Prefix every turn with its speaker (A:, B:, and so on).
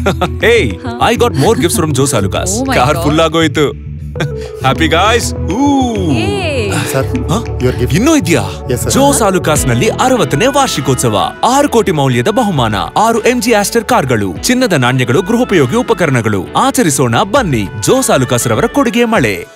A: Hey, I got more gifts from Joe Salukas. Car full ಆಗೋಯ್ತು. Happy guys.
B: Sir, your gift.
A: ಇನ್ನೂ ಇದೆಯಾ? ಜೋ ಸಾಲುಕಾಸ್ ನಲ್ಲಿ 60ನೇ ವಾರ್ಷಿಕೋತ್ಸವ, 6 ಕೋಟಿ ಮೌಲ್ಯದ ಬಹುಮಾನ, 6 MG ಆಸ್ಟರ್ ಕಾರ್ಗಳು, ಚಿನ್ನದ ನಾಣ್ಯಗಳು, ಗೃಹೋಪಯೋಗಿ ಉಪಕರಣಗಳು. ಆಚರಿಸೋಣ ಬನ್ನಿ. ಜೋ ಸಾಲುಕಾಸ್ ರವರ ಕೊಡುಗೆ ಮಳೆ.